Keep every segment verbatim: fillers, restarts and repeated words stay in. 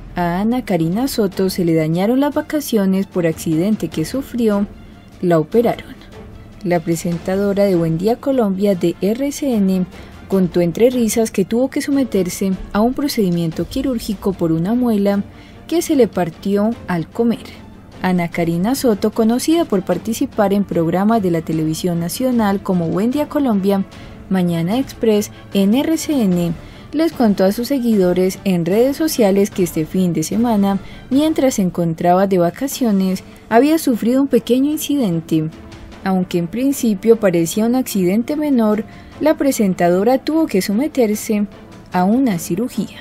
A Ana Karina Soto se le dañaron las vacaciones por accidente que sufrió, la operaron. La presentadora de Buen Día Colombia de R C N contó entre risas que tuvo que someterse a un procedimiento quirúrgico por una muela que se le partió al comer. Ana Karina Soto, conocida por participar en programas de la televisión nacional como Buen Día Colombia, Mañana Express en R C N, les contó a sus seguidores en redes sociales que este fin de semana, mientras se encontraba de vacaciones, había sufrido un pequeño incidente. Aunque en principio parecía un accidente menor, la presentadora tuvo que someterse a una cirugía.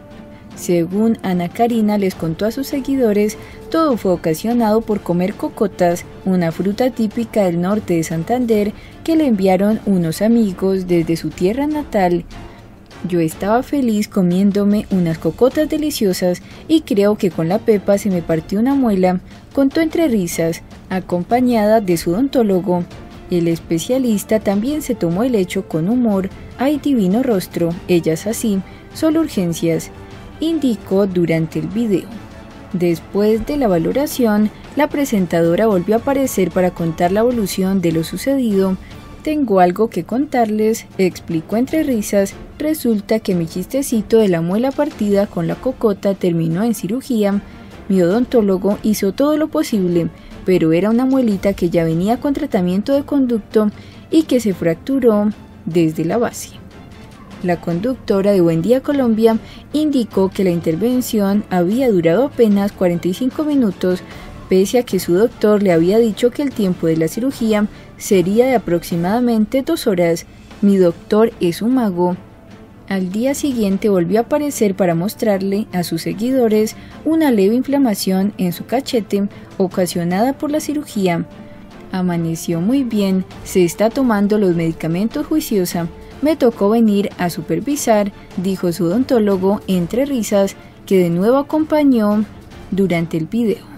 Según Ana Karina les contó a sus seguidores, todo fue ocasionado por comer cocotas, una fruta típica del norte de Santander que le enviaron unos amigos desde su tierra natal. Yo estaba feliz comiéndome unas cocotas deliciosas y creo que con la pepa se me partió una muela, contó entre risas, acompañada de su odontólogo. El especialista también se tomó el hecho con humor. Ay, divino rostro, ellas así, solo urgencias, indicó durante el video. Después de la valoración, la presentadora volvió a aparecer para contar la evolución de lo sucedido. Tengo algo que contarles, explicó entre risas. Resulta que mi chistecito de la muela partida con la cocota terminó en cirugía. Mi odontólogo hizo todo lo posible, pero era una muelita que ya venía con tratamiento de conducto y que se fracturó desde la base. La conductora de Buen Día Colombia indicó que la intervención había durado apenas cuarenta y cinco minutos, pese a que su doctor le había dicho que el tiempo de la cirugía sería de aproximadamente dos horas. Mi doctor es un mago. Al día siguiente volvió a aparecer para mostrarle a sus seguidores una leve inflamación en su cachete ocasionada por la cirugía. Amaneció muy bien, se está tomando los medicamentos juiciosa. Me tocó venir a supervisar, dijo su odontólogo entre risas, que de nuevo acompañó durante el video.